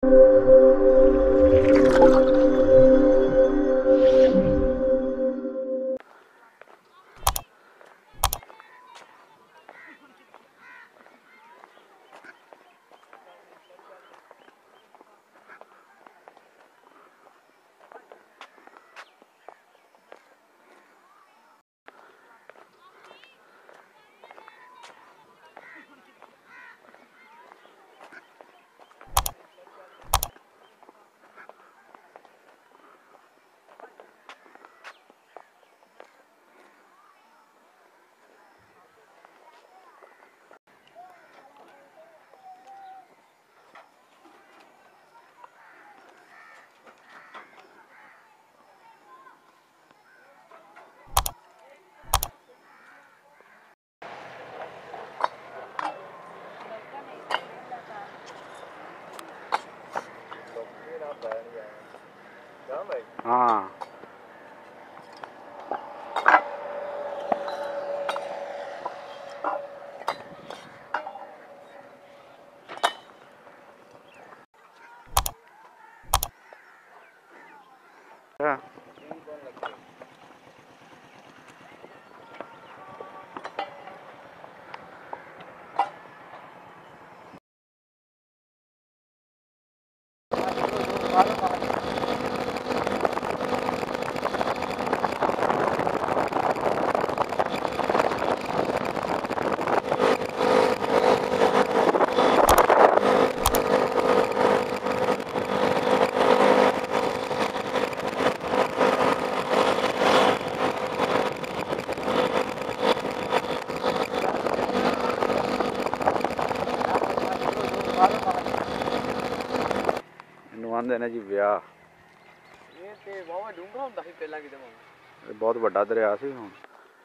हाँ आंदे ने जी ब्याह बहुत बड़ा दरिया सी हुण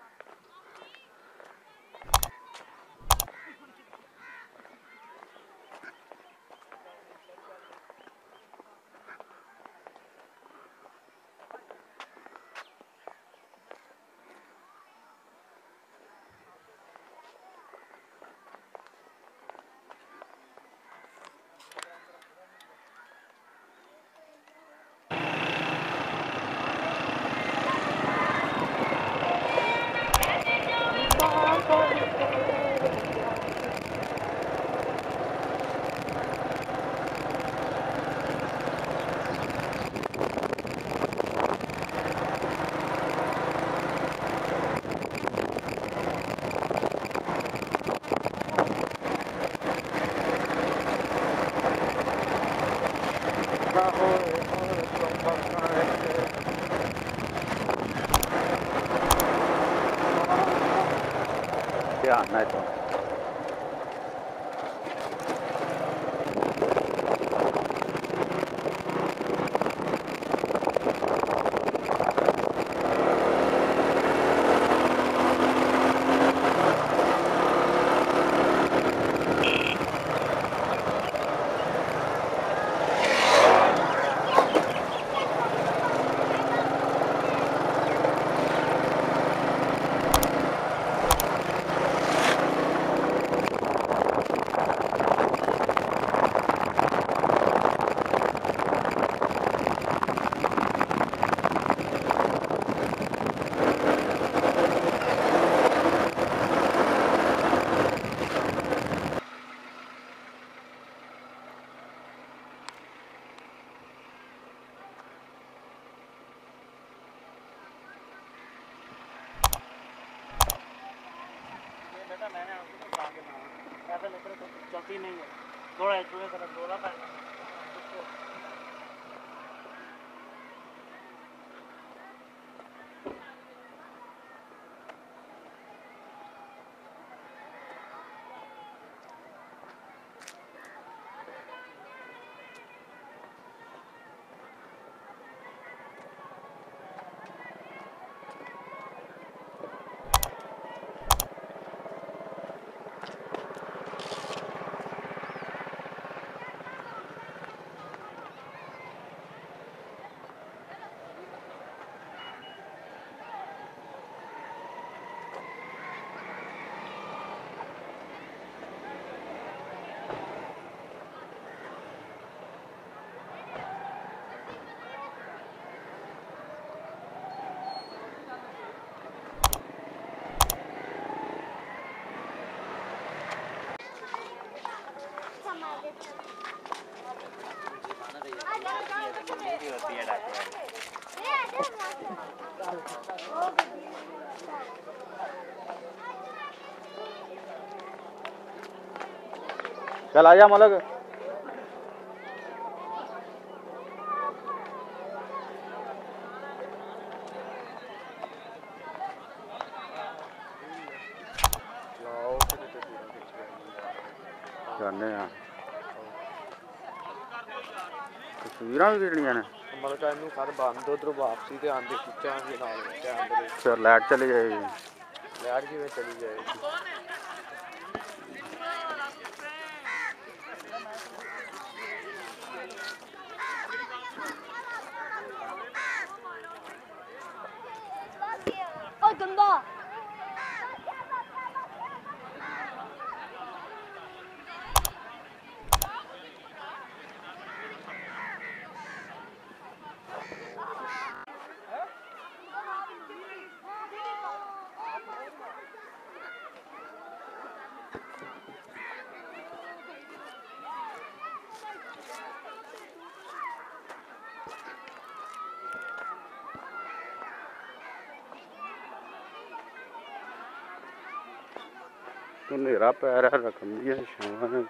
ध्यान है तो चलती नहीं है थोड़ा थोड़ा की होती है डाकुआ चल आजा मलक जाने तस्वीर भी खिचनिया ने मलका इनू कर बंद उधरों वापसी ते आंदे खिचांगे नाल फिर लाइट चली जाएगी लाइट किवें चली जाएगी ओ गंदा तो नेरा पै रहा रकम दी छावां ने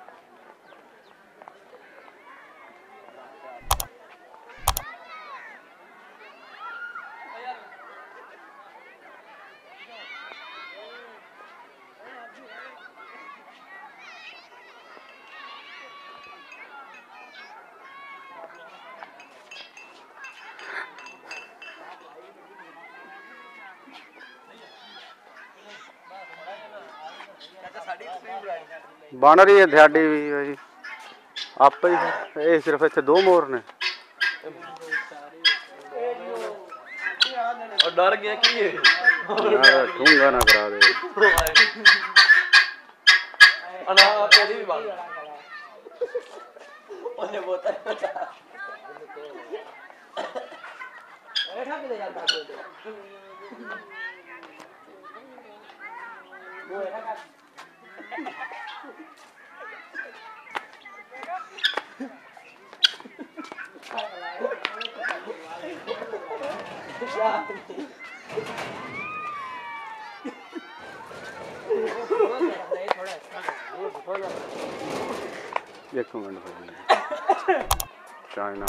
बन रही है साड़ी भी भाई आप ही ये सिर्फ इतने दो मोर ने डर गया की ठूंगा ना करा दे अना तेरी भी बात ओने बोतल बता बैठा के ले जाता वो है ना एक मिनट चाइना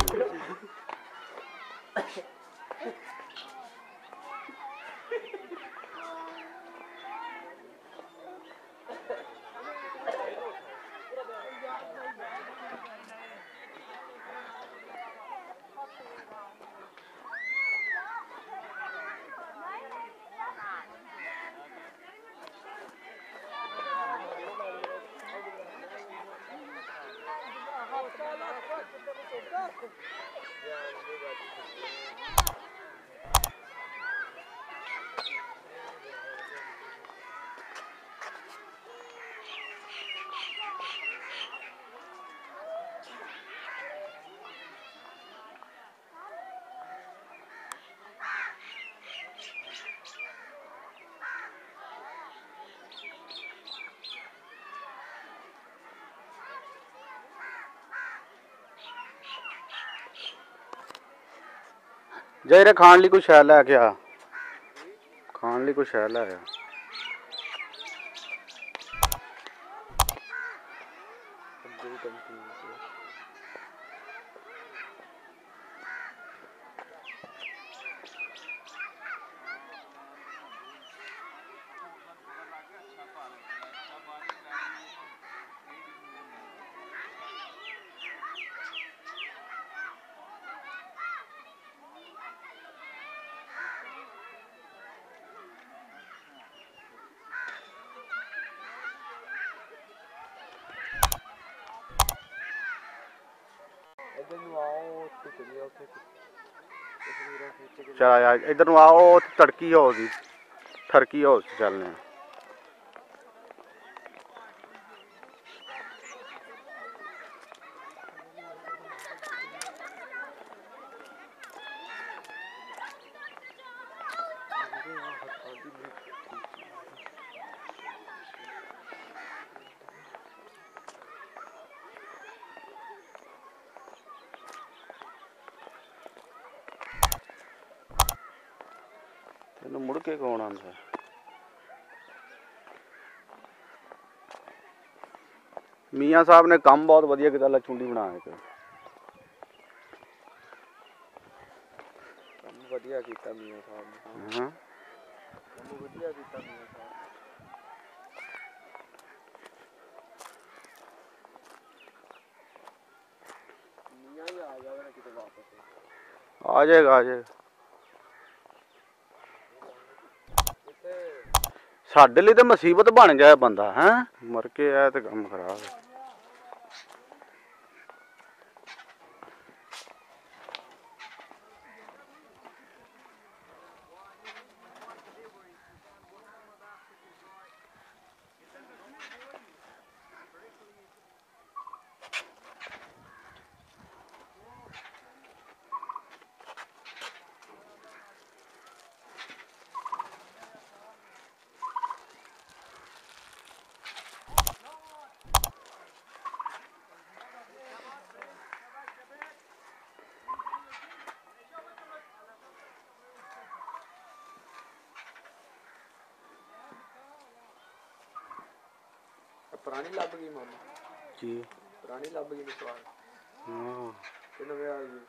जयरे खान ਲਈ कुछ है लैके आ खान ਲਈ कुछ है लै आ चल यार इधर आओ तड़की हो गई ठरकी हो चलने ਇਹਨੂੰ ਮੁੜ ਕੇ ਕੌਣ ਆਉਂਦਾ? ਮੀਆਂ ਸਾਹਿਬ ਨੇ ਕੰਮ ਬਹੁਤ ਵਧੀਆ ਕੀਤਾ, ਲੈ ਚੁੰਡੀ ਬਣਾ ਕੇ। ਕੰਮ ਵਧੀਆ ਕੀਤਾ ਮੀਆਂ ਸਾਹਿਬ ਨੇ। ਹਾਂ ਕੰਮ ਵਧੀਆ ਕੀਤਾ ਮੀਆਂ ਸਾਹਿਬ ਨੇ। ਮੀਆਂ ਹੀ ਆ ਜਾਵੇ ਨਾ ਕਿਤੇ ਵਾਪਸ। ਆ ਜਾਏਗਾ, ਆ ਜਾਏਗਾ। ਸਾਡੇ ਲਈ ਤਾਂ ਮੁਸੀਬਤ ਬਣ ਗਿਆ ਬੰਦਾ, ਹੈ ਮਰ ਕੇ ਆਇਆ ਤੇ ਕੰਮ ਖਰਾਬ ਹੈ। ਪੁਰਾਣੀ ਲੱਭ ਗਈ ਮਾਮਾ ਜੀ, ਪੁਰਾਣੀ ਲੱਭ ਗਈ ਸਵਾਲ। ਹਾਂ ਤੇ ਨਵੇਂ ਆ ਗਈ।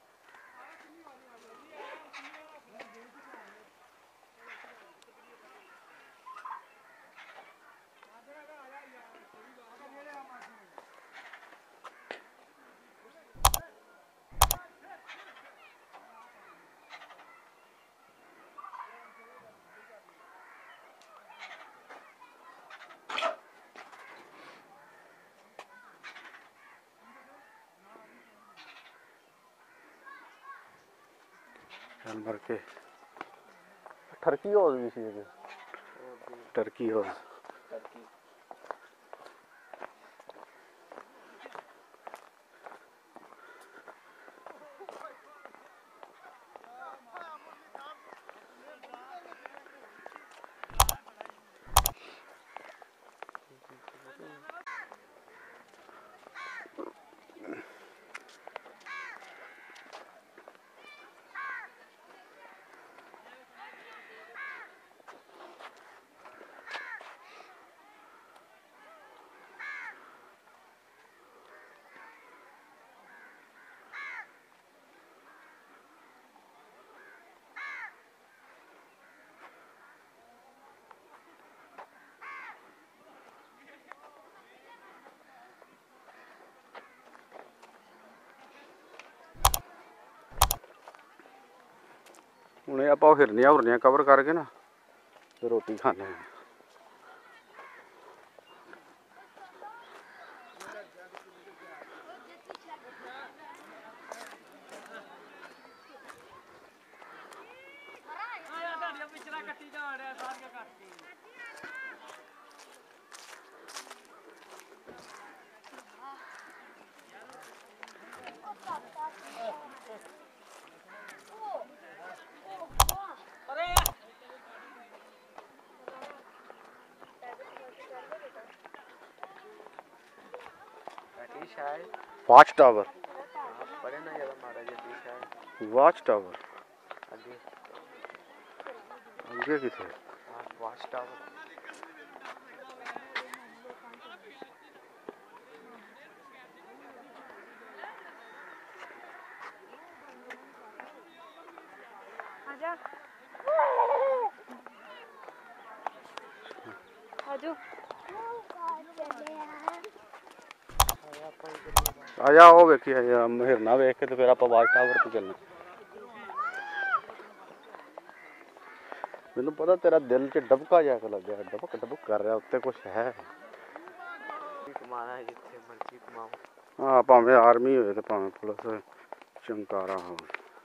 ਚੱਲ ਮਰ ਕੇ ਟਰਕੀ ਹਾਊਸ ਵੀ ਸੀ ਇਹਦੇ। ਟਰਕੀ ਹਾਊਸ ਹੁਣ ਇਹ ਆਪਾਂ ਹਿਰਨੀਆਂ ਹੁਰਨੀਆਂ ਕਵਰ ਕਰਕੇ ਨਾ ਤੇ ਰੋਟੀ ਖਾਣੇ ਆ। वाच टावर वाच टावर आगे किथे वाच टावर आजा आजो आजा वो वेखी हिरना वेख के तो फिर आप वाच टावर पे चलना। मैनू पता तेरा दिल च डबका जाके लग गया, डबक डबक कर रहा उत्ते कुछ है। कमाना जिथे मर्जी कमाओ। हाँ भावें आर्मी हो तो भावें पुलिस चमकारा हो।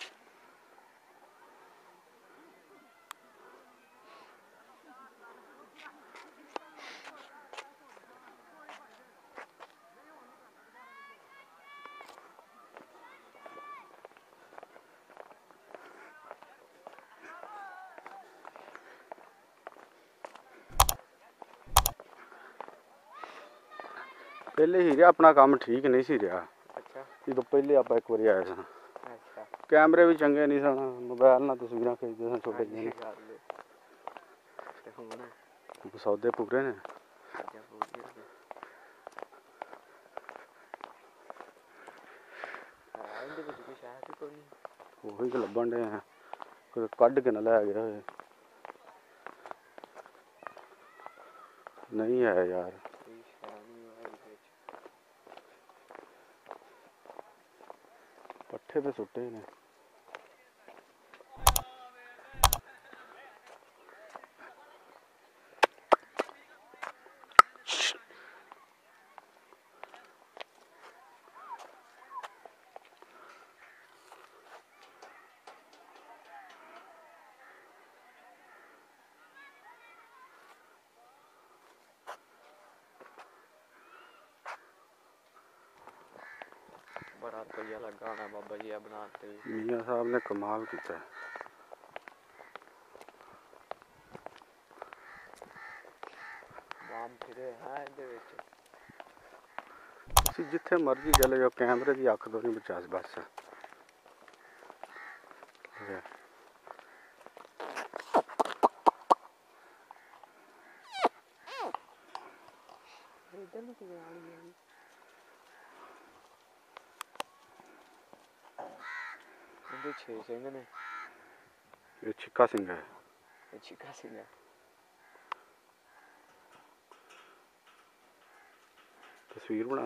पहले ही रहा अपना काम ठीक नहीं सी रहा। अच्छा जो पहले आप एक बार आए सन अच्छा कैमरे भी चंगे नहीं सन, मोबाइल ना तस्वीर खींचते सन छोटे ਜਿਹੇ। ਹੁਣ सौदे पूरे ने। ਚੀਜ਼ਾਂ ਪੂਰੀਆਂ ਨੇ। ਇਹਦੇ ਵਿੱਚ ਕੁਛ ਹੈ ਤੇ ਕੋਈ ਨਹੀਂ। ਉਹੀ ਕਿ ਲੱਭਣ ਦੇ ਆ ਕੋਈ ਕੱਢ ਕੇ ਨਾ ਲੈ ਗਿਆ ਹੋਏ। नहीं है यार, ਕੋਈ ਸ਼ੈ ਨਹੀਂ ਹੈ ਇਹਦੇ ਵਿੱਚ। पट्ठे पे सुट्टे ने। बड़ा रुपया लगा होना बाबा जी बनाते। मियाँ साहब ने कमाल किया। बाम फिरे है ਇਹਦੇ ਵਿੱਚ। ਤੁਸੀਂ ਜਿੱਥੇ ਮਰਜ਼ੀ ਚਲੇ ਜਾਓ ਕੈਮਰੇ ਦੀ ਅੱਖ ਤੋਂ ਨਹੀਂ ਬਚਾ ਬਸ। ਇੱਧਰ ਨੂੰ ਕਿਵੇਂ ਆਣੀ ਹੈ? ਇਹਦੇ 6 ਸਿੰਘ ਨੇ। ਇਹ ਛਿੱਕਾ ਸਿੰਘ ਹੈ। ਇਹ ਚੀਕਾ ਸਿੰਘ ਹੈ। ਤਸਵੀਰ ਬਣਾ।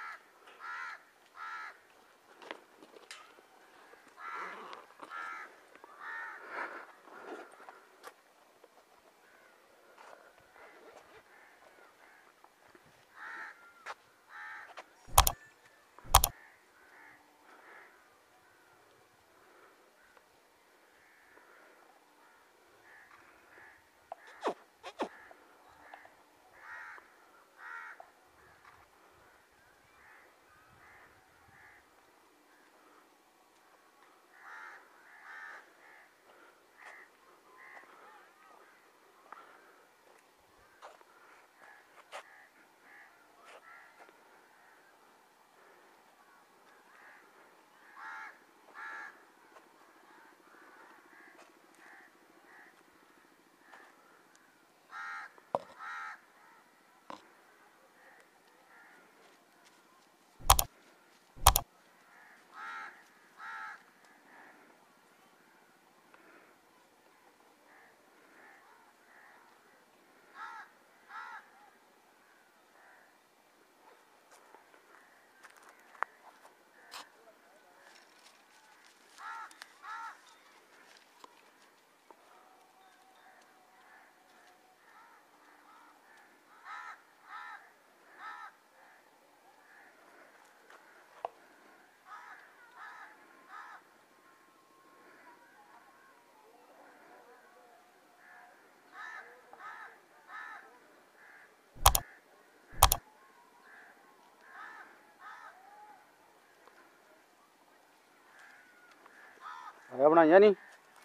ਆਇਆ ਬਣਾਈਆਂ ਨਹੀਂ।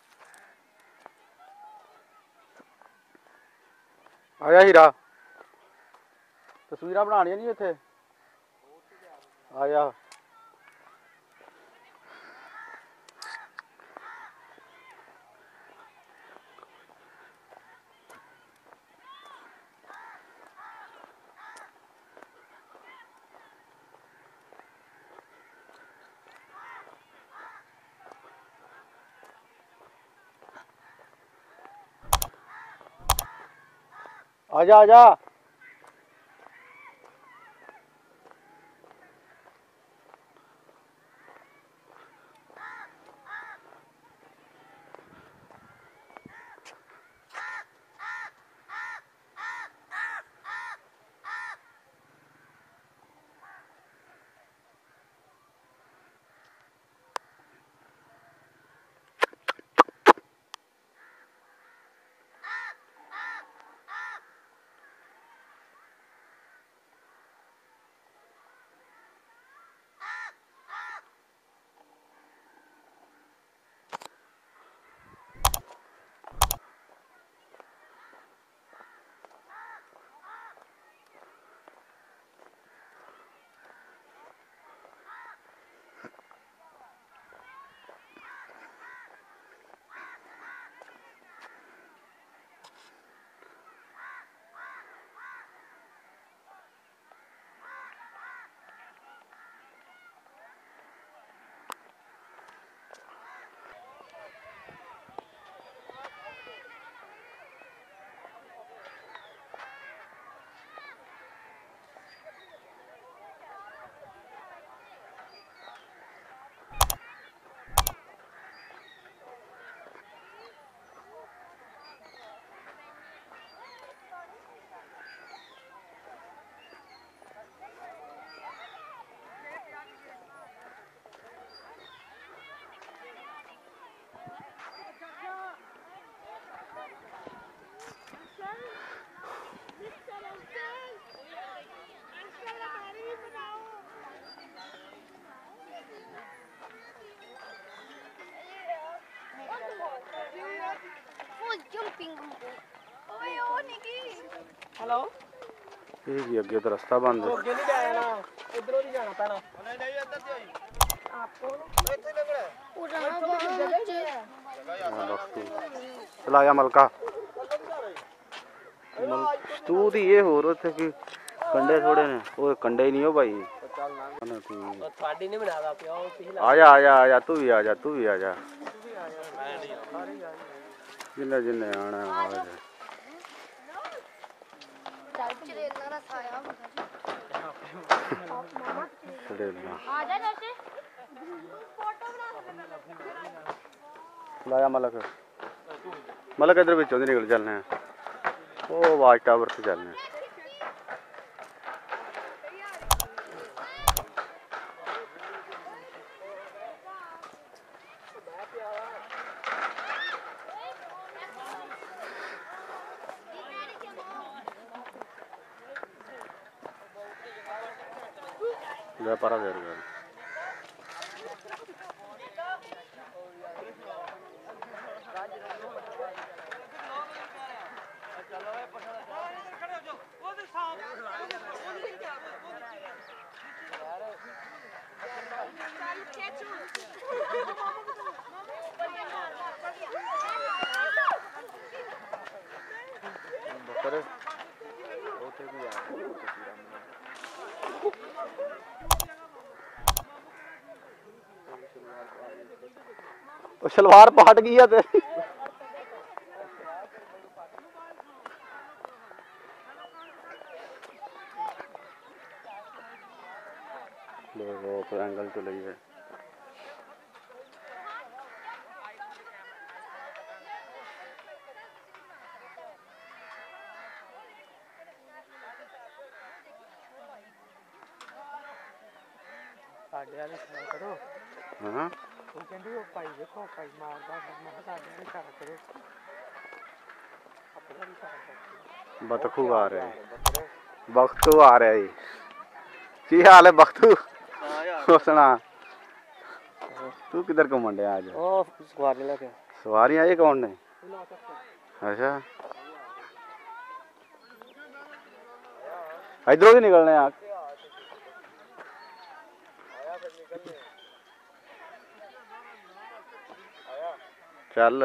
ਆਇਆ ਹੀਰਾ ਤਸਵੀਰਾਂ ਬਣਾਉਣੀਆਂ ਨਹੀਂ ਇੱਥੇ। ਆਇਆ आजा आजा। ਇਹ ਵੀ ਅੱਗੇ ਤਾਂ ਰਸਤਾ ਬੰਦ ਹੈ। ਅੱਗੇ ਨਹੀਂ ਜਾਣਾ ਇਧਰੋਂ ਦੀ ਜਾਣਾ ਪੈਣਾ ਨਹੀਂ ਇੱਧਰ ਤੇ ਆਈ ਆਪੋ ਇੱਥੇ ਲੱਗਣਾ ਚਲਾਇਆ ਮਲਕਾ ਤੂੰ ਦੀ ਇਹ ਹੋਰ ਉੱਥੇ ਕੀ ਕੰਡੇ ਥੋੜੇ ਨੇ ਉਹ ਕੰਡੇ ਹੀ ਨਹੀਂ ਉਹ ਭਾਈ ਤੁਹਾਡੀ ਨਹੀਂ ਬਣਾਦਾ ਪਿਆ ਉਹ ਪਿਛਲਾ ਆ ਜਾ ਤੂੰ ਵੀ ਆ ਜਾ ਜਿੰਨੇ ਜਿੰਨੇ ਆਣਾ ਆ ਜਾ ਲਾਇਆ ਮਲਕ ਇਧਰ ਵਿੱਚੋਂ ਦੀ ਨਿਕਲ ਚੱਲਨੇ ਆ ਉਹ ਵਾਚ ਟਾਵਰ ਤੇ ਚੱਲਨੇ ਜਾ ਪਰਾ ਦੇ ਰਿਹਾ ਬੱਕਰੇ ਉੱਥੇ ਵੀ ਆ ਉਹ ਸਲਵਾਰ ਪਾਟ ਗਈ ਆ ਤੇ ਲੋਕ एंगल तो ਲਈ ਹੈ ਸਾਡੇ ਵਾਲੇ ਖਾ ਕਰੋ ਹਾਂ ਉਹ ਕਹਿੰਦੀ ਉਹ ਭਾਈ ਦੇਖੋ ਭਾਈ ਮਾਰਦਾ ਮੈਂ ਸਾਡੇ ਵਾਲੇ ਖਾ ਕਰੋ ਆਪਣੇ ਵਾਲੇ ਖਾ ਕਰੋ ਬਤਖੂ ਆ ਰਿਹਾ ਬਖਤੂ ਆ ਰਿਹਾ ਜੀ ਕੀ ਹਾਲ ਹੈ ਬਖਤੂ ਸੁਣਾ ਤੂੰ ਕਿੱਧਰ ਘੁੰਮਣ ਡਿਆ ਅੱਜ ਉਹ ਸਵਾਰੀ ਲੈ ਕੇ ਸਵਾਰੀਆਂ ਇਹ ਕੌਣ ਨੇ ਅੱਛਾ ਇਧਰੋਂ ਵੀ ਨਿਕਲਣੇ ਆ ਚੱਲ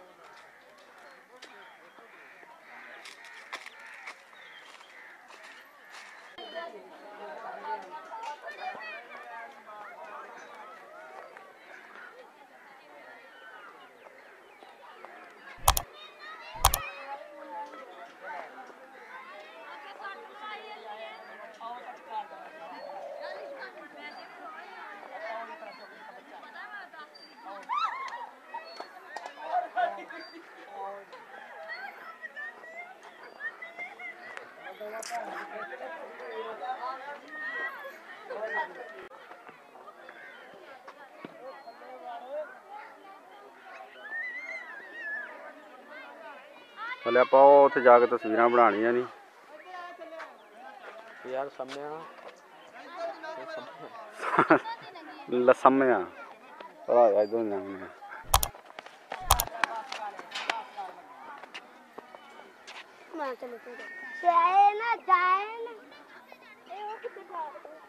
ਹਲੇ ਆਪਾਂ ਉੱਥੇ ਜਾ ਕੇ ਤਸਵੀਰਾਂ ਬਣਾਉਣੀਆਂ ਨਹੀਂ ਯਾਰ ਸਮਿਆ ਲਸਮਿਆ ਆ ਇਦੋਂ ਨਾ ਜਾਏ ਨਾ ਇਹ ਉਹ ਕਿੱਥੇ ਜਾ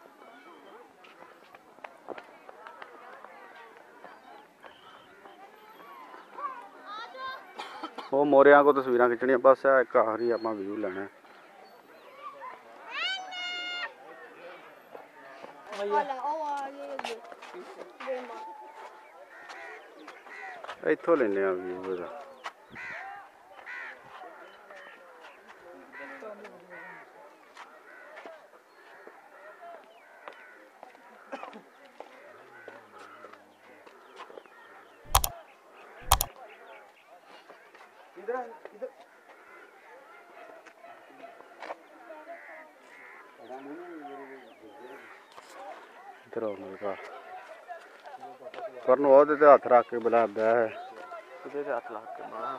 ਉਹ ਮੋਰਿਆਂ ਕੋ ਤਸਵੀਰਾਂ ਖਿੱਚਣੀਆਂ ਬਸ ਇੱਕ ਆਖਰੀ ਆਪਾਂ ਵਿਊ ਲੈਣਾ ਇੱਥੋਂ ਲੈਨੇ ਆ ਵਿਊ ਇਹਦਾ इधर मलका पर ਉਹਦੇ ਹੱਥ ਰੱਖ ਕੇ ਬੁਲਾਉਂਦਾ ਹੈ ਉਹਦੇ ਤੇ ਹੱਥ ਲਾ ਕੇ ਮਾਰ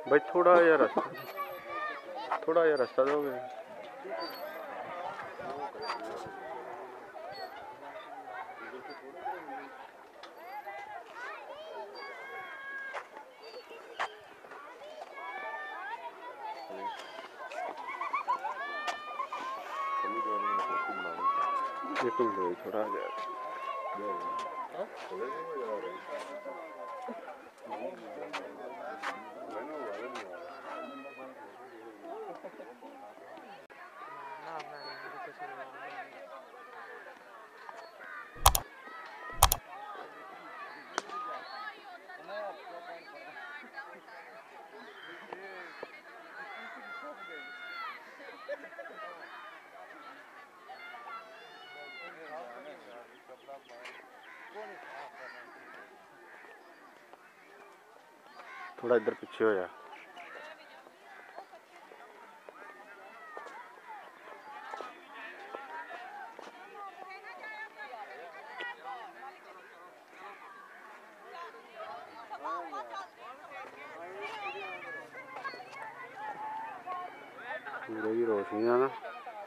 भाई थोड़ा या रास्ता दोगे। एक मिनट थोड़ा आ गया। थोड़ा इधर पीछे हो जा। पूरा ही रोशनी है ना।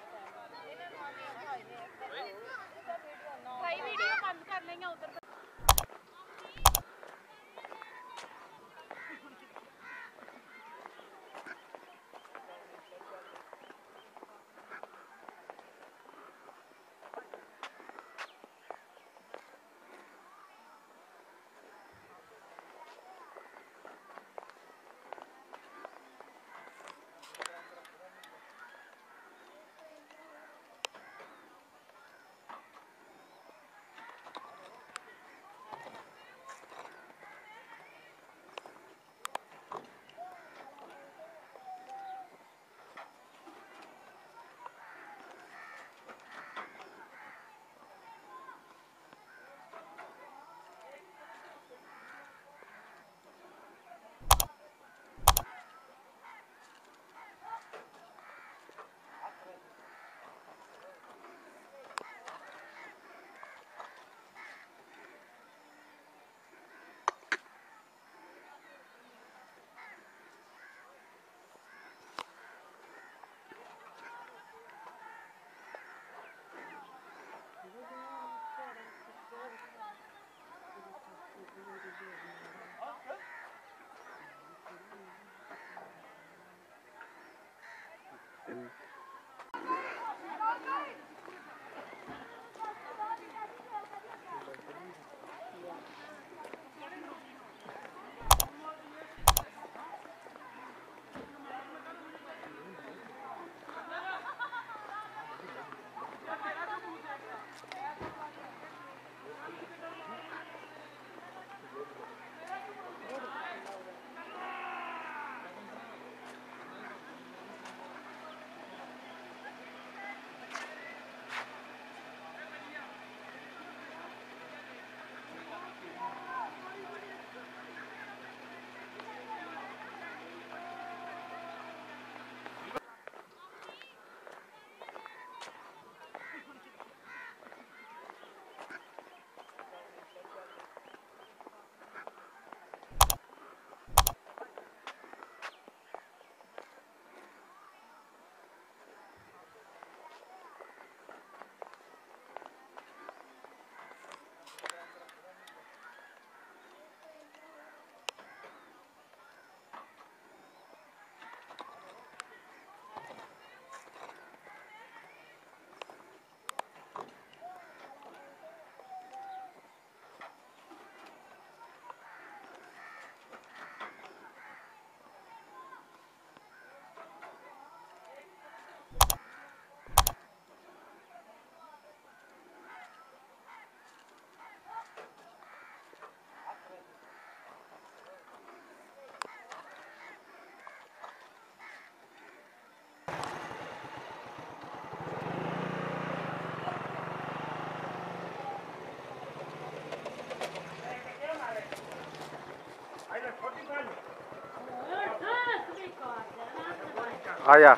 आया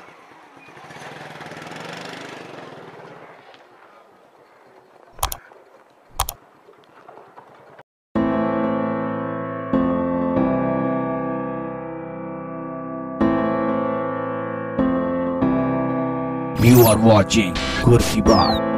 You are watching Kursi Baat.